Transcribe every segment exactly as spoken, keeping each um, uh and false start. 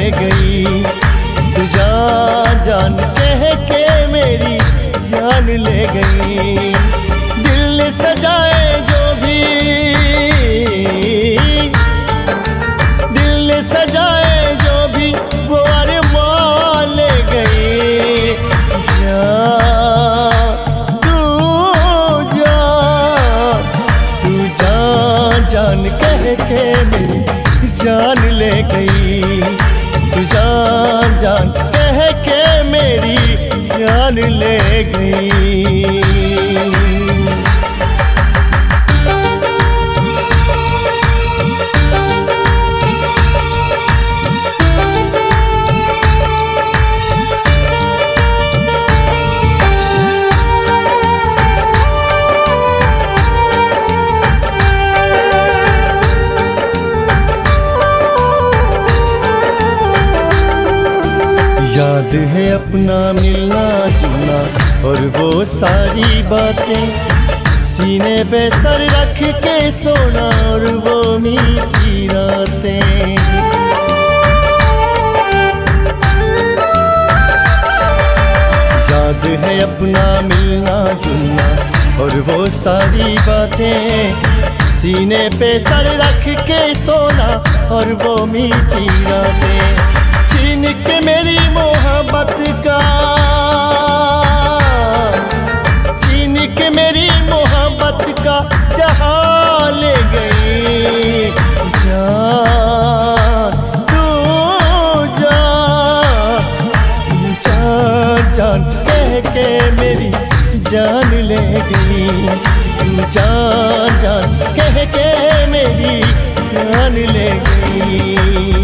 ले गई। तू जान जान कह के मेरी जान ले गई। दिल ने सजाए जो भी, दिल ने सजाए जो भी वो अरमान ले गई। जा तू जा, तू जान जान कह के मेरी जान ले गई। तू जान जान कह के मेरी जान ले गई। याद है अपना मिलना जुलना और वो सारी बातें, सीने पे सर रख के सोना और वो मीठी रातें। याद है अपना मिलना जुलना और वो सारी बातें, सीने पे सर रख के सोना और वो मीठी रातें। छीन के मेरी मोहब्बत का, छीन के मेरी मोहब्बत का जहां ले गई। जान तू जा, जान जान कह के मेरी जान ले गई। जान जान कह के मेरी जान ले गई।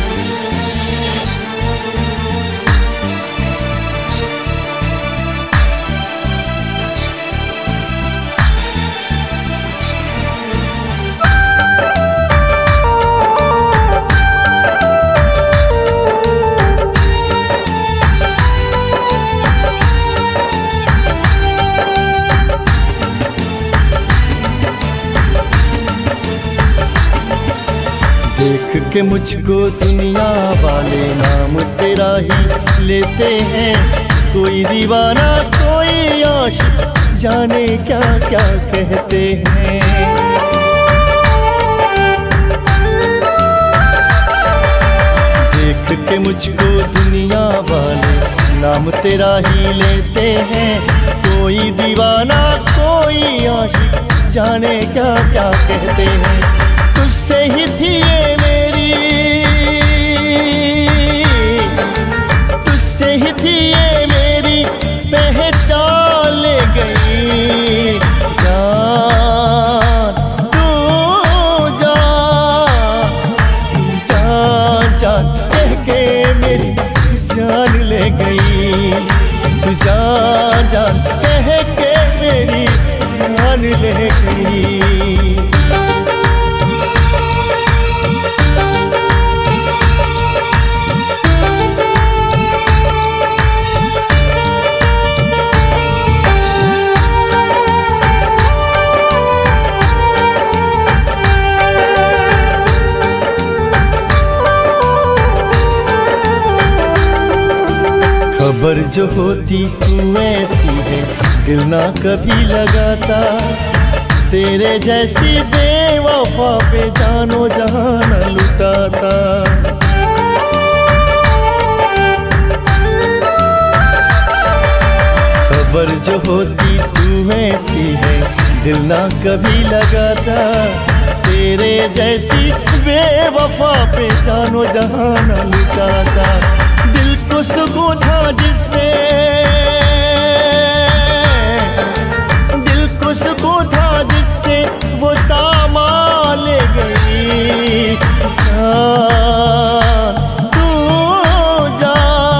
देख के मुझको दुनिया वाले नाम तेरा ही लेते हैं। कोई दीवाना कोई आशिक जाने क्या क्या कहते हैं। देख के मुझको दुनिया वाले नाम तेरा ही लेते हैं। कोई दीवाना कोई आशिक जाने क्या क्या कहते हैं। तुझसे ही थी ये मेरी, तुझसे ही थी ये मेरी पहचान ले गई। जान तू जा, जान जान कह के मेरी जान ले गई। तू जान जान कह के मेरी जान ले गई। खबर जो होती तू ऐसी है दिल ना कभी लगाता। तेरे जैसी बेवफा पे जानो जहां न लुटाता। खबर जो होती तू ऐसी है दिल ना कभी लगाता। तेरे जैसी बेवफा पे जानो जहां न लुटाता। दिल को सुकून था जिससे, दिल को सुकून था जिससे वो सामान ले गई। जान तू जा,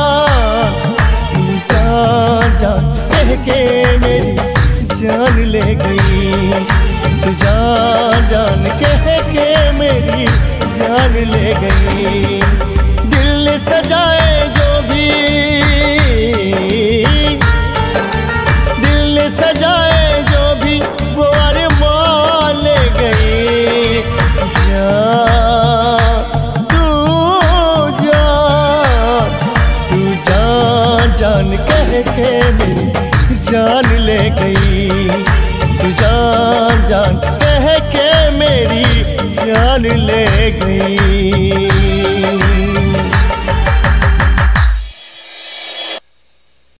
जान जान कह के मेरी जान ले गई। तू जान जान कह के मेरी जान ले गई। दिल ने सजाए जो भी, दिल ने सजाए जो भी वो अरमान ले गई। जा तू जा, के मेरी जान ले गई। तू जान जान कह के मेरी जान ले गई।